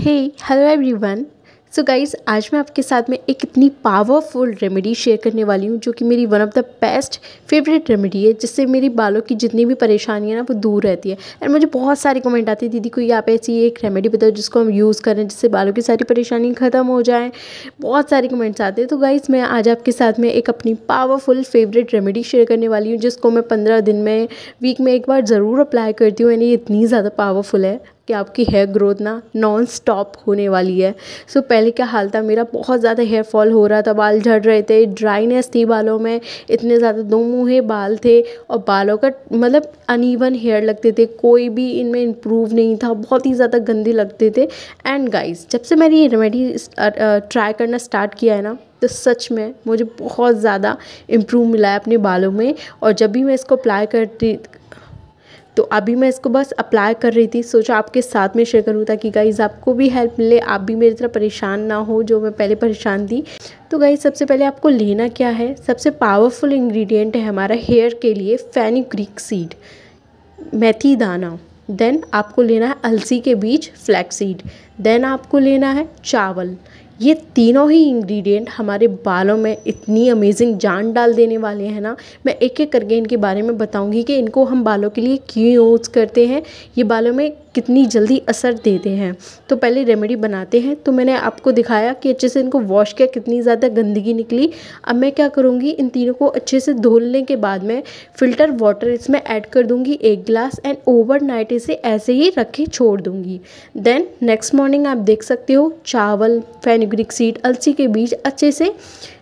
हे hello everyone. So guys, आज मैं आपके साथ में एक इतनी पावरफुल रेमेडी शेयर करने वाली हूँ जो कि मेरी one of the best favourite remedy है, जिससे मेरी बालों की जितनी भी परेशानी है ना वो दूर रहती है। एंड मुझे बहुत सारे कमेंट आते हैं, दीदी कोई आप ऐसी एक रेमेडी बताओ जिसको हम यूज़ करें जिससे बालों की सारी परेशानी ख़त्म हो जाए। बहुत सारे कमेंट्स आते हैं। तो गाइस, मैं आज आपके साथ में एक अपनी पावरफुल फेवरेट रेमेडी शेयर करने वाली हूँ जिसको मैं 15 दिन में वीक में एक बार ज़रूर अप्लाई करती हूँ। एंड ये इतनी ज़्यादा पावरफुल है कि आपकी हेयर ग्रोथ ना नॉन स्टॉप होने वाली है। सो पहले क्या हाल था मेरा, बहुत ज़्यादा हेयर फॉल हो रहा था, बाल झड़ रहे थे, ड्राइनेस थी बालों में, इतने ज़्यादा दो मुँहे बाल थे और बालों का मतलब अनइवन हेयर लगते थे, कोई भी इनमें इम्प्रूव नहीं था, बहुत ही ज़्यादा गंदे लगते थे। एंड गाइस, जब से मैंने ये रेमेडी ट्राई करना स्टार्ट किया है ना, तो सच में मुझे बहुत ज़्यादा इम्प्रूव मिला है अपने बालों में। और जब भी मैं इसको अप्लाई करती तो अभी मैं इसको बस अप्लाई कर रही थी, सोचा आपके साथ में शेयर करूँ ताकि गाइज़ आपको भी हेल्प मिले, आप भी मेरी तरह परेशान ना हो जो मैं पहले परेशान थी। तो गाइज़, सबसे पहले आपको लेना क्या है, सबसे पावरफुल इंग्रेडिएंट है हमारा हेयर के लिए फेनुग्रीक सीड, मेथी दाना। देन आपको लेना है अलसी के बीज, फ्लैक्स सीड। देन आपको लेना है चावल। ये तीनों ही इंग्रेडिएंट हमारे बालों में इतनी अमेजिंग जान डाल देने वाले हैं ना। मैं एक एक करके इनके बारे में बताऊंगी कि इनको हम बालों के लिए क्यों यूज़ करते हैं, ये बालों में कितनी जल्दी असर देते हैं। तो पहले रेमेडी बनाते हैं। तो मैंने आपको दिखाया कि अच्छे से इनको वॉश किया, कितनी ज़्यादा गंदगी निकली। अब मैं क्या करूँगी, इन तीनों को अच्छे से धुलने के बाद में फ़िल्टर वाटर इसमें ऐड कर दूँगी 1 गिलास। एंड ओवरनाइट इसे ऐसे ही रख के छोड़ दूँगी। देन नेक्स्ट मॉर्निंग आप देख सकते हो चावल, फेनुग्रीक सीड, अलसी के बीज अच्छे से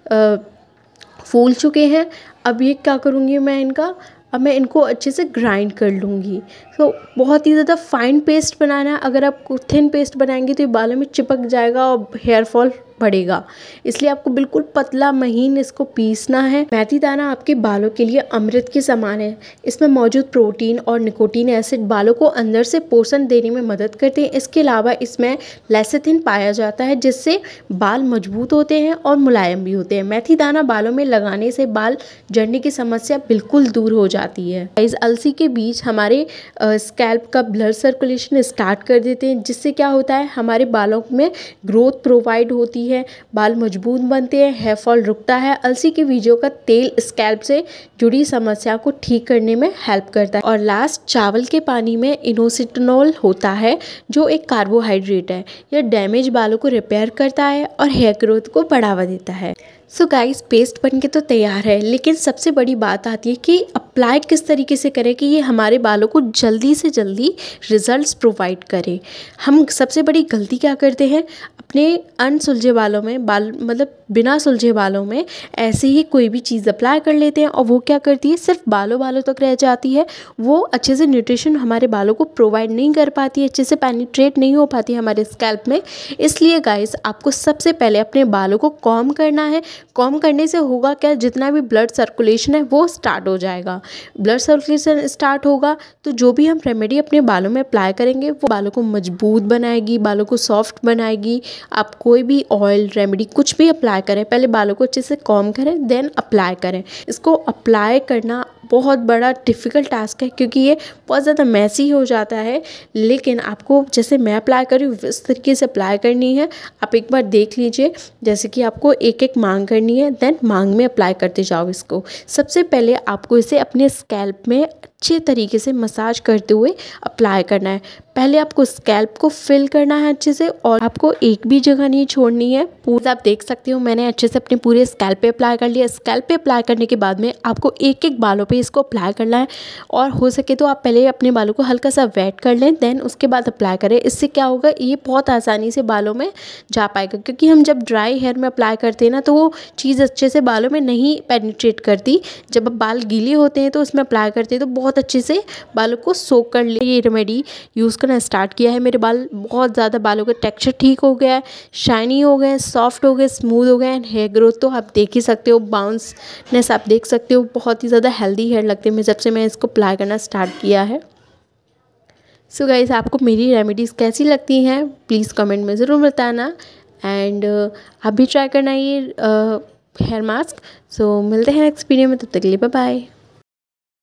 फूल चुके हैं। अब ये क्या करूँगी अब मैं इनको अच्छे से ग्राइंड कर लूँगी। तो बहुत ही ज़्यादा फाइन पेस्ट बनाना है। अगर आप थिन पेस्ट बनाएंगे तो ये बालों में चिपक जाएगा और हेयर फॉल बढ़ेगा, इसलिए आपको बिल्कुल पतला महीन इसको पीसना है। मेथी दाना आपके बालों के लिए अमृत के समान है। इसमें मौजूद प्रोटीन और निकोटीन एसिड बालों को अंदर से पोषण देने में मदद करते हैं। इसके अलावा इसमें लेसिथिन पाया जाता है जिससे बाल मजबूत होते हैं और मुलायम भी होते हैं। मेथी दाना बालों में लगाने से बाल झड़ने की समस्या बिल्कुल दूर हो जाती है। इस अलसी के बीज हमारे स्कैल्प का ब्लड सर्कुलेशन स्टार्ट कर देते हैं, जिससे क्या होता है हमारे बालों में ग्रोथ प्रोवाइड होती है, बाल मजबूत बनते हैं, हेयर फॉल रुकता है। अलसी के बीजों का तेल स्कैल्प से जुड़ी समस्या को ठीक करने में हेल्प करता है। और लास्ट, चावल के पानी में इनोसिटोनॉल होता है जो एक कार्बोहाइड्रेट है। यह डैमेज बालों को रिपेयर करता है और हेयर ग्रोथ को बढ़ावा देता है। सो गाइस, पेस्ट बनके तो तैयार है, लेकिन सबसे बड़ी बात आती है कि अप्लाई किस तरीके से करें कि ये हमारे बालों को जल्दी से जल्दी रिजल्ट्स प्रोवाइड करे। हम सबसे बड़ी गलती क्या करते हैं, अपने अनसुलझे बालों में मतलब बिना सुलझे बालों में ऐसे ही कोई भी चीज़ अप्लाई कर लेते हैं और वो क्या करती है, सिर्फ बालों तक रह जाती है। वो अच्छे से न्यूट्रिशन हमारे बालों को प्रोवाइड नहीं कर पाती है, अच्छे से पेनिट्रेट नहीं हो पाती है हमारे स्कैल्प में। इसलिए गाइस, आपको सबसे पहले अपने बालों को कॉम्ब करना है। कॉम्ब करने से होगा क्या, जितना भी ब्लड सर्कुलेशन है वो स्टार्ट हो जाएगा। ब्लड सर्कुलेशन स्टार्ट होगा तो जो भी हम रेमेडी अपने बालों में अप्लाई करेंगे वो बालों को मजबूत बनाएगी, बालों को सॉफ्ट बनाएगी। आप कोई भी ऑयल रेमेडी कुछ भी अप्लाई करें, पहले बालों को अच्छे से कॉम्ब करें, देन अप्लाई करें। इसको अप्लाई करना बहुत बड़ा डिफ़िकल्ट टास्क है क्योंकि ये बहुत ज़्यादा मैसी हो जाता है, लेकिन आपको जैसे मैं अप्लाई कर रही हूँ इस तरीके से अप्लाई करनी है। आप एक बार देख लीजिए, जैसे कि आपको एक एक मांग करनी है, देन मांग में अप्लाई करते जाओ इसको। सबसे पहले आपको इसे अपने स्कैल्प में अच्छे तरीके से मसाज करते हुए अप्लाई करना है। पहले आपको स्कैल्प को फिल करना है अच्छे से और आपको एक भी जगह नहीं छोड़नी है। पूरा आप देख सकते हो मैंने अच्छे से अपने पूरे स्कैल्प पे अप्लाई कर लिया। स्कैल्प पे अप्लाई करने के बाद में आपको एक एक बालों पे इसको अप्लाई करना है और हो सके तो आप पहले अपने बालों को हल्का सा वेट कर लें, देन उसके बाद अप्लाई करें। इससे क्या होगा, ये बहुत आसानी से बालों में जा पाएगा, क्योंकि हम जब ड्राई हेयर में अप्लाई करते हैं ना तो वो चीज़ अच्छे से बालों में नहीं पेनिट्रेट करती। जब अब बाल गीले होते हैं तो उसमें अप्लाई करते हैं तो बहुत अच्छे से बालों को सोक कर ले। ये रेमेडी यूज़ करना स्टार्ट किया है, मेरे बाल बहुत ज़्यादा, बालों का टेक्सचर ठीक हो गया है, शाइनी हो गए, सॉफ्ट हो गए, स्मूथ हो गए। एंड हेयर ग्रोथ तो आप देख ही सकते हो, बाउंसनेस आप देख सकते हो, बहुत ही ज़्यादा हेल्दी हेयर लगते हैं जब से मैं इसको अप्लाई करना स्टार्ट किया है। सो गाइस, आपको मेरी रेमेडीज़ कैसी लगती हैं प्लीज़ कमेंट में ज़रूर बताना। एंड आप भी ट्राई करना ये हेयर मास्क। सो मिलते हैं नेक्स्ट वीडियो में, तब तक के लिए बाय बाय।